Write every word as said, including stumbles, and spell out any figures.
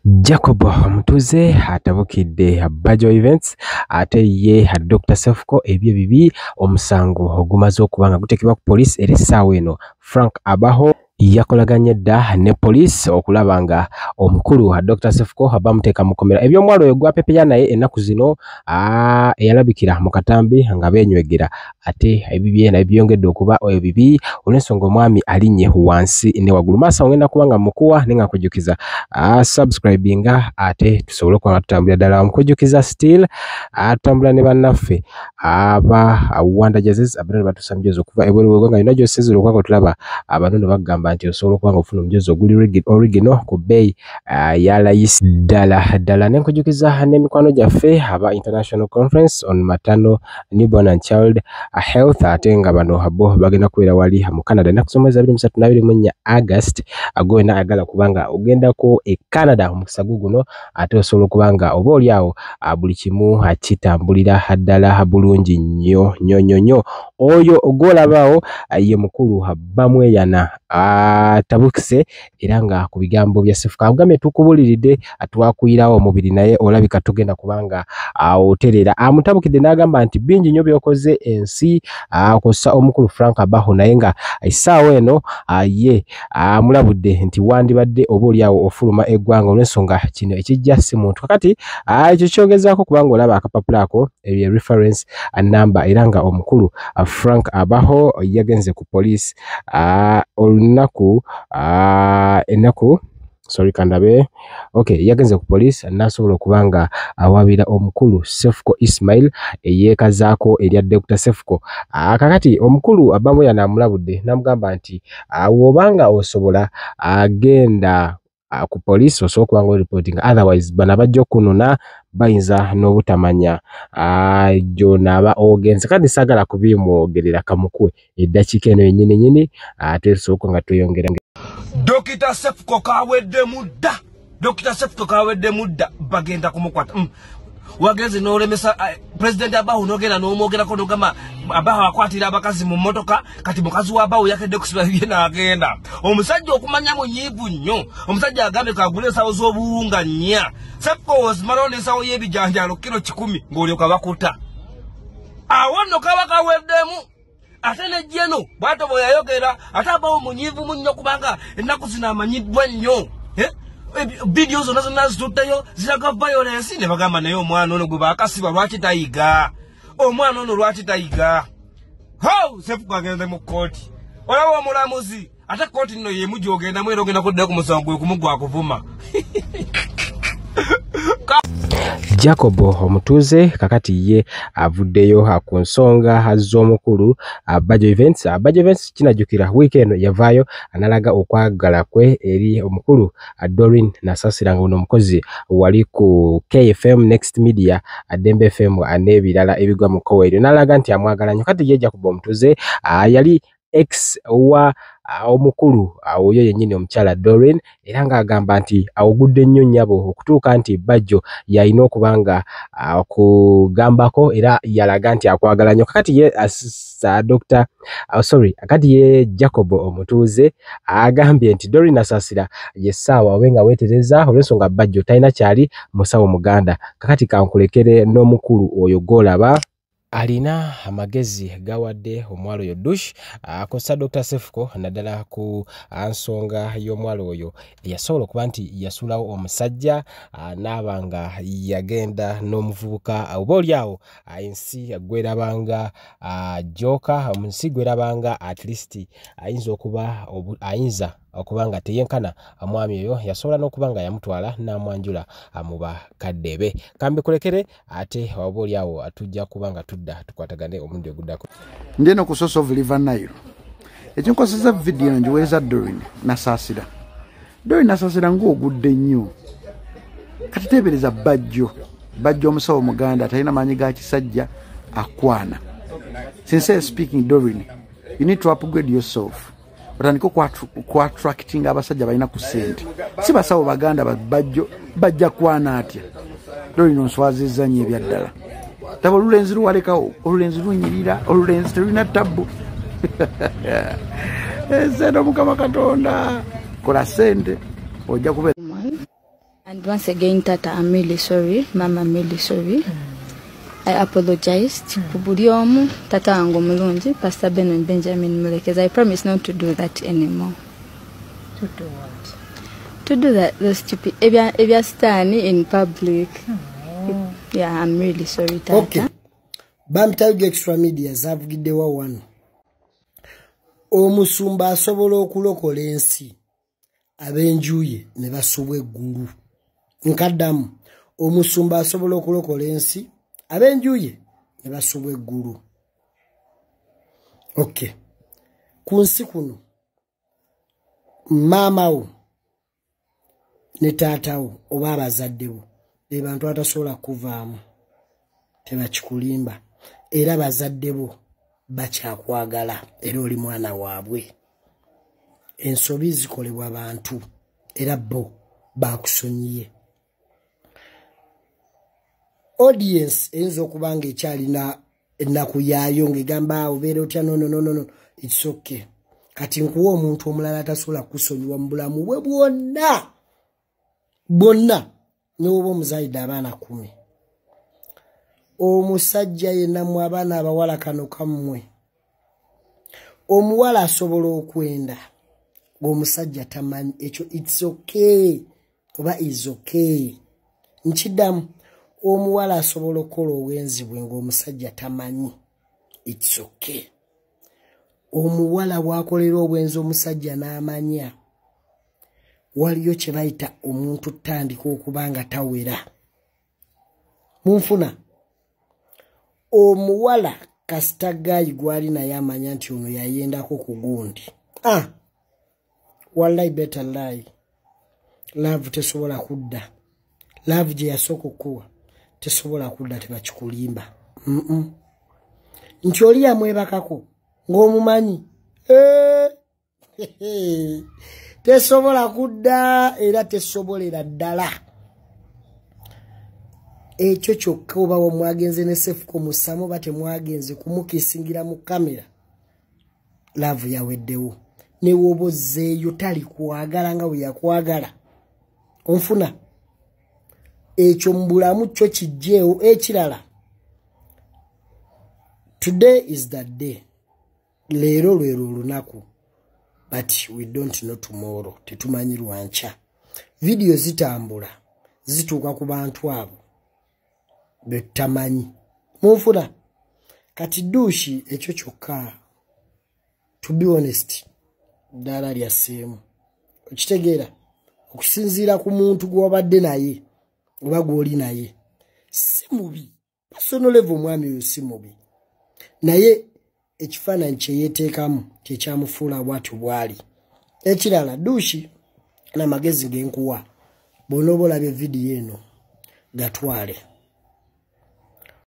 Jacob Mutuze atabukide bajo events ate ye Doctor Cephco ebye bibi omusango ogumaze okubanga gutekebwa ku police eri sawa eno. Frank Abaho yakolaganye dda ne police okulabanga omukulu Doctor Cephco abamuteka mukomera ebyo mwalo yo gwa pepe naye enaku zino ah eyalabikira mu katambi nga benywegera ate ebibye na byongedde okuba ebibi olensonga omwami alinye wansi ne wagulu masa ngenda kubanga mukuwa nenga kujukiza ah subscribinga ate tusobole kwa tutambula dala mukujukiza still atambula ne bannaffe aba Wanda Jazz abana batusamjezo kuva ebole weganga inajo sezero kwako tulaba abantu bagamba nti osobola kubanga ofuna omujezo guli original ku bay uh, ya layisi dala dala nenkujukiza n'emikwano gyaffe aba international conference on maternal newborn and child uh, health ate nga bano habo bagenda kubeera wali mu Canada nakusomeza abiri musatu na abiri mu nnya August agona agala kubanga ogenda ko e Canada mu kisagu guno ate osobola kubanga oba oli awo uh, buli kimu akitambulira haddala bulungi nnyo nnyo nnyo oyo ogolabaawo uh, ye mukulu bamwe yana atabukise eranga ku bigambo bya Cephco agame tukubuliridde atwakuyirawo omubiri naye olabika tugenda kubanga oterera amutabukide nagamba nti bingi nyo byokoze ensi akosa omukulu Frank Abaho naye nga isaawe eno ye amulabudde nti wandi badde obuli awo ofuluma eggwanga olw'ensonga kino ekijja si muntu kakati ekyo kyogezaako kubanga olaba akapapulako ebye reference number eranga omukulu Frank Abaho yagenze ku police Uh, olunaku uh, enaku sorry kandabe okay yagenze ku police nasobola kubanga awabira omukulu Cephco Ismail eyekazaako erya Doctor Cephco akakati uh, omukulu abamu yanamulabudde namugamba nti uh, wobanga osobola agenda uh, ku police osobola kubanga reporting otherwise bana bajja kununa bayinza n'obutamanya ah jonaba ogenze kandi sagala kubimwogerera kamukwe eddakiika eno yennyini nyini ate soko nga tuyongera Doctor Cephco kawedde mudda Doctor Cephco kawedde mudda bagenda kumukwata mm. Wageze n'olemesa uh, President Abaho nogera n'omwogera ko nogama Abaho akwatira abakazi mu motoka kati mukazi wa Abaho yakedde kusibye n'agenda omusajja okumanya munyivu nnyo omusajja agambe kagule sawo z'obuwunga nnya Cephco was marone sawo yebijanjalo kilo kikumi ng'olyo kabakuta awono kaba kaweddemu ate ne jeno bwato boyayogera ate Abaho munyivu munnyo kubanga ennaku zino amanyiddwa nnyo eh videos onazo nazo tutayo ziraga violence ne bagamba nayo omwana ono gwe bakasiba lwaki tayiga omwana ono lwaki tayiga ho Cephco agenda mu koti olawo omulamuzi ate koti nno ye muji ogenda mwero ogenda kudda ku musango kumugwa kuvuma Jacob Mutuze kakati ye avuddeyo ku nsonga z'omukulu bajo events bajo events kinajukira weekend yavayo analaga okwagala kwe eri omukulu Doren nasasiranga uno mukozi wali ku K F M Next Media Dembe F M anebirala ebigwa mu Koweri nalaga nti amwagala nnyo kati ye Jacob Mutuze yali ex wa omukulu oyo yennyini omukyala Doren era nga agamba nti awugudde nnyo nnyabo okutuuka nti bajo yalina okubanga okugambako era yalaga nti akwagala nnyo kakati ye uh, Doctor uh, sorry kakati ye Jacob Omutuze agambye nti Doren asasira ye saawa wenga wetereza olw'ensonga bajo talina kyali musawo muganda kakati kankulekere n'omukulu oyo golaba alina amagezi gawadde omwalo yo Dush akosa Doctor Cephco nadala ku ansonga y'omwalo oyo yasobola okuba nti yasulawo omusajja n'abanga yagenda n'omuvubuka oba oli awo ensi gwerabanga joka omunsi gwerabanga at least ayinza okuba ayinza okubanga teyenkana omwami oyo yasobola n'okubanga yamutwala n'amwanjula amuba kaddebe kambe kulekere ate oba oli awo atujja kubanga tudda tukwatagane omundi oguddako ndeno ku source of River Nile ekinkozesa video njiweza Doren nasasira Doren nasasira ng'ogudde nnyo kati tebereza bajo bajo omusawo muganda talina maanyi ga kisajja akwana since speaking Doren you need to upgrade yourself batandika ku attracting abasajja balina ku sente si basawo baganda bajo bajja kwana atya Doren onswazizza nnyo ebyaddala taba olulenzi luwalekawo olulenzi lunyirira olulenzi terulina tabbu sente omukama katonda kola sente ojja kubeera And once again, Tata, I'm really sorry. Mama, I'm really sorry. Mm. I apologized. Mm. Tata Ango Mulunji, Pastor Ben and Benjamin Mulekez. I promise not to do that anymore. To do what? To do that, the stupid. If you're, if you're standing in public. Oh. Yeah, I'm really sorry, Tata. Okay. Bamtauge extra media, Zavgidewa one. Omusumba asobola okulokola ensi abenjuye ne basubwa eggulu. Nkaddamu omusumba asobola okulokola ensi abenjuye ne basubwa eggulu. Okay. Ku nsi kuno maama wo ne taata wo oba abazadde bo be bantu atasobola kuvaamu tebakikulimba era bazadde bo bakyakwagala era oli mwana waabwe. Ensobi zikolebwa abantu era bo bakusonyiye. Audience enzo kubanga ekyalina ennaku yaayo ng'egamba obeera otya no no no no it's okay. Kati nkuwa omuntu omulala atasobola kusonyiwa mu bulamu bwe bwonna bwonna n'oba omuzaayidde abaana kumi. Omusajja yenna mu abaana abawala kano kammwe omuwala asobola okwenda ng'omusajja tamanyi ekyo it's okay oba is okay. Nkiddamu omuwala asobola okukola obwenzi bwe ng'omusajja tamanyi it's okay. Omuwala bw'akolera obwenzi omusajja n'amanya waliyo kye bayita omuntu tandika okuba nga tawera. Munfuna omuwala kasita gayi gwali naye amanya nti ono yayendako ku gundi. Ah, wallahi better lie. Love tesobola kudda. Love gye yasooka okuwa tesobola kudda tebakikulimba. Mm -mm. Nti oli yamwebakako ng'omumanyi eh, tesobola kudda era tesobolera ddala. Ekyo kyokka oba omwagenze ne Cephco musamu bate mwagenze kumukisingira mu kamera. Love yaweddewo. Ne wobozeeyo tali kwagala nga bwe yakwagala. Onfuna. Ekyo mbulamu kyo kijjeewo ekirala. Today is that day. Leero lwero olunaku. But we don't know tomorrow. Tetumanyi lwanca. Video zitambula. Zituuka ku bantu abo. Betamanyi. Munfuna. Kati dushi ekyo kyokka. To be honest. Ddala lya sseemu. Okitegeera. Okusinziira ku muntu gw'obadde naye. Oba gw'oli naye. Si mubi. Personal level omwami oyo si mubi. Naye ekifaananyi kye yeeteekamu kye kyamufuula bw'atyo bw'ali. Ekirala dushi n'amagezi g'enkuwa. Bw'onooba olabye vidiyo eno gatwale.